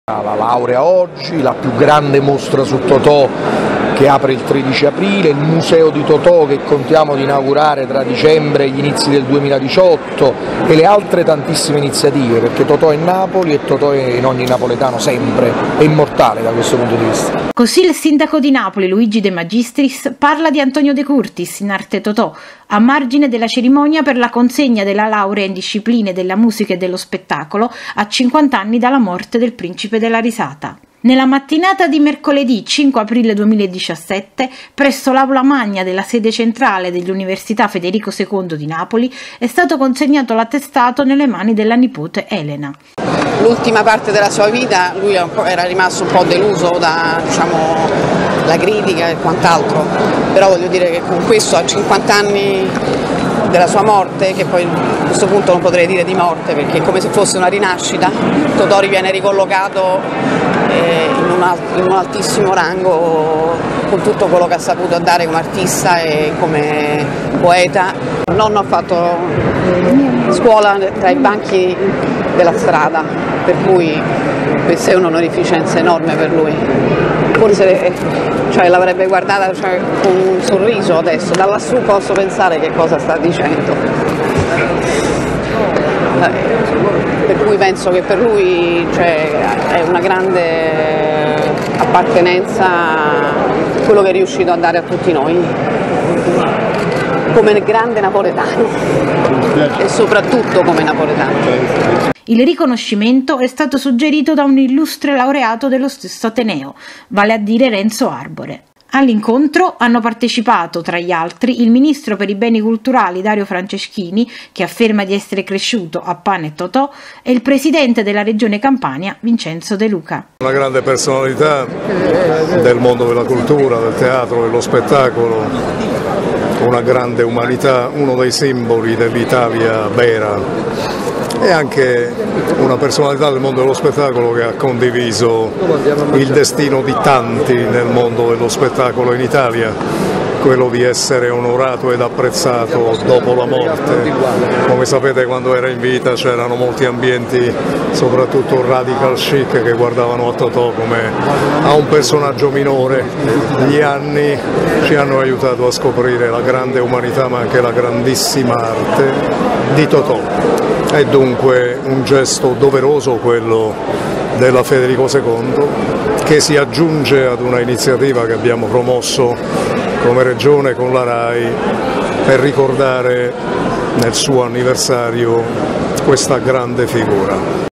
La laurea oggi, la più grande mostra su Totò che apre il 13 aprile, il museo di Totò che contiamo di inaugurare tra dicembre e gli inizi del 2018 e le altre tantissime iniziative, perché Totò è Napoli e Totò è in ogni napoletano sempre, è immortale da questo punto di vista. Così il sindaco di Napoli, Luigi De Magistris, parla di Antonio De Curtis in arte Totò, a margine della cerimonia per la consegna della laurea in discipline della musica e dello spettacolo a 50 anni dalla morte del principe della risata. Nella mattinata di mercoledì 5 aprile 2017, presso l'Aula Magna della sede centrale dell'Università Federico II di Napoli, è stato consegnato l'attestato nelle mani della nipote Elena. L'ultima parte della sua vita lui era rimasto un po' deluso da la critica e quant'altro, però voglio dire che con questo a 50 anni della sua morte, che poi a questo punto non potrei dire di morte perché è come se fosse una rinascita, Totò viene ricollocato in un altissimo rango con tutto quello che ha saputo dare come artista e come poeta. Il nonno ha fatto scuola tra i banchi della strada, per cui questa è un'onorificenza enorme per lui. Forse l'avrebbe guardata con un sorriso adesso, da lassù posso pensare che cosa sta dicendo. Per cui penso che per lui è una grande appartenenza quello che è riuscito a dare a tutti noi, come grande napoletano e soprattutto come napoletano. Il riconoscimento è stato suggerito da un illustre laureato dello stesso Ateneo, vale a dire Renzo Arbore. All'incontro hanno partecipato, tra gli altri, il ministro per i beni culturali Dario Franceschini, che afferma di essere cresciuto a pane e Totò, e il presidente della regione Campania, Vincenzo De Luca. Una grande personalità del mondo della cultura, del teatro, dello spettacolo, una grande umanità, uno dei simboli dell'Italia vera. E anche una personalità del mondo dello spettacolo che ha condiviso il destino di tanti nel mondo dello spettacolo in Italia, quello di essere onorato ed apprezzato dopo la morte. Come sapete, quando era in vita c'erano molti ambienti, soprattutto radical chic, che guardavano a Totò come a un personaggio minore. Gli anni ci hanno aiutato a scoprire la grande umanità ma anche la grandissima arte di Totò. È dunque un gesto doveroso quello della Federico II, che si aggiunge ad una iniziativa che abbiamo promosso come Regione con la RAI per ricordare nel suo anniversario questa grande figura.